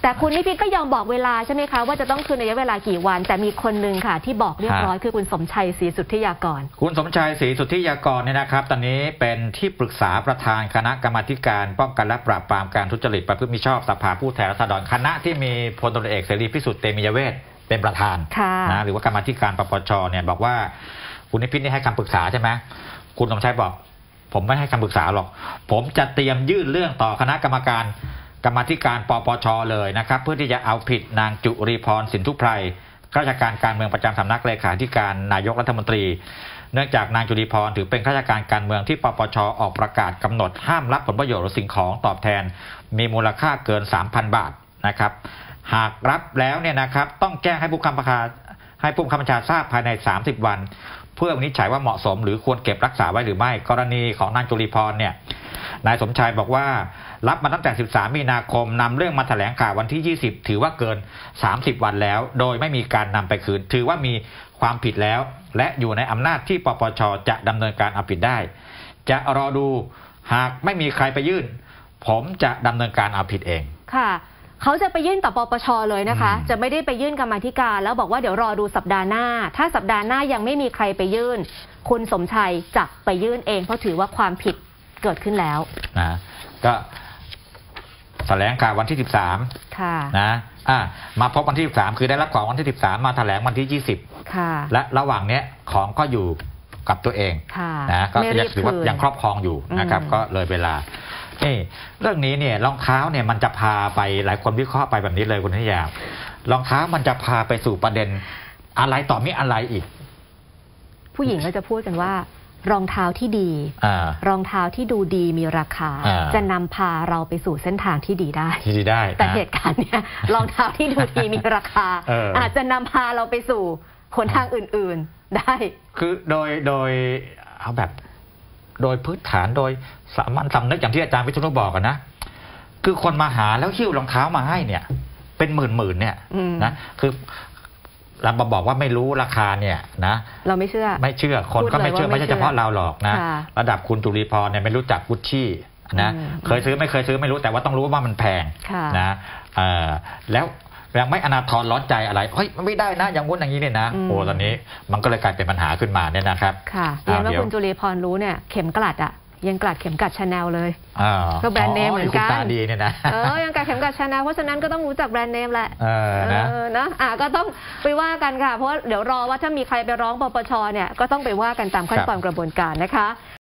แต่คุณนิพิษก็ยอมบอกเวลาใช่ไหมคะว่าจะต้องคืนระยะเวลากี่วันแต่มีคนหนึ่งค่ะที่บอกเรียบร้อยคือคุณสมชัยศรีสุทธิยากรคุณสมชัยศรีสุทธิยากรเนี่ยนะครับตอนนี้เป็นที่ปรึกษาประธานคณะกรรมาธิการป้องกันและปราบปรามการทุจริตประพฤติมิชอบสภาผู้แทนราษฎรคณะที่มีพลตำรวจเอกเสรีพิสุทธิ์เตมียเวทเป็นประธานนะหรือว่ากรรมาธิการปปชเนี่ยบอกว่าคุณนิพิษนี่ให้คำปรึกษาใช่ไหมคุณสมชัยบอกผมไม่ให้คำปรึกษาหรอกผมจะเตรียมยื่นเรื่องต่อคณะกรรมมาธิการปปชเลยนะครับเพื่อที่จะเอาผิดนางจุรีพรสินทุไพรข้าราชการการเมืองประจำสำนักเลขาธิการนายกรัฐมนตรีเนื่องจากนางจุรีพรถือเป็นข้าราชการการเมืองที่ปปชออกประกาศกำหนดห้ามรับผลประโยชน์หรือสิ่งของตอบแทนมีมูลค่าเกิน 3,000 บาทนะครับหากรับแล้วเนี่ยนะครับต้องแจ้งให้ผู้บังคับบัญชาทราบภายใน30 วันเพื่อวินิจฉัยว่าเหมาะสมหรือควรเก็บรักษาไว้หรือไม่กรณีของนางจุรีพรเนี่ยนายสมชายบอกว่ารับมาตั้งแต่13 มีนาคมนำเรื่องมาแถลงข่าววันที่20ถือว่าเกิน30 วันแล้วโดยไม่มีการนำไปคืนถือว่ามีความผิดแล้วและอยู่ในอำนาจที่ปปชจะดำเนินการเอาผิดได้จะรอดูหากไม่มีใครไปยื่นผมจะดำเนินการเอาผิดเองค่ะเขาจะไปยื่นต่อปปชเลยนะคะจะไม่ได้ไปยื่นกรรมาธิการแล้วบอกว่าเดี๋ยวรอดูสัปดาห์หน้าถ้าสัปดาห์หน้ายังไม่มีใครไปยื่นคุณสมชัยจะไปยื่นเองเพราะถือว่าความผิดเกิดขึ้นแล้วนะก็แถลงข่าววันที่13ค่ะนะมาพบวันที่13คือได้รับของวันที่13มาแถลงวันที่20ค่ะและระหว่างเนี้ยของก็อยู่กับตัวเองนะก็ยังถือว่ายังครอบครองอยู่นะครับก็เลยเวลานี่เรื่องนี้เนี่ยรองเท้าเนี่ยมันจะพาไปหลายคนวิเคราะห์ไปแบบนี้เลยคุณนิยารองเท้ามันจะพาไปสู่ประเด็นอะไรต่อมีอะไรอีกผู้หญิงก็จะพูดกันว่ารองเท้าที่ดีรองเท้าที่ดูดีมีราคาจะนำพาเราไปสู่เส้นทางที่ดีได้แต่เหตุการณ์เนี่ยรองเท้าที่ดูดีมีราคาอาจจะนำพาเราไปสู่หนทางอื่นๆได้คือโดยเอาแบบโดยพื้นฐานโดยสามัญสำนึกอย่างที่อาจารย์วิษณุบอกกันนะคือคนมาหาแล้วหิ้วรองเท้ามาให้เนี่ยเป็นหมื่นเนี่ยนะคือเราบอกว่าไม่รู้ราคาเนี่ยนะเราไม่เชื่อคนก็ไม่เชื่อไม่ใช่เฉพาะเราหรอกนะระดับคุณจุรีพรเนี่ยไม่รู้จักกุชชี่นะเคยซื้อไม่เคยซื้อไม่รู้แต่ว่าต้องรู้ว่ามันแพงนะแล้วยังไม่อนาถรร้อนใจอะไรเฮ้ยไม่ได้นะอย่างงู้นอย่างนี้เนี่ยนะโอ้ตอนนี้มันก็เลยกลายเป็นปัญหาขึ้นมาเนี่ยนะครับค่ะเรียนว่าคุณจุรีพรรู้เนี่ยเข็มกลัดอ่ะยังกลัดเข็มกลัดชาแนลเลยก็แบรนด์เนมเหมือนกันตาดีเนี่ยนะยังกลัดเข็มกลัดชาแนลเพราะฉะนั้นก็ต้องรู้จักแบรนด์เนมแหละนะก็ต้องไปว่ากันค่ะเพราะเดี๋ยวรอว่าถ้ามีใครไปร้องปปชเนี่ยก็ต้องไปว่ากันตามขั้นตอนกระบวนการนะคะ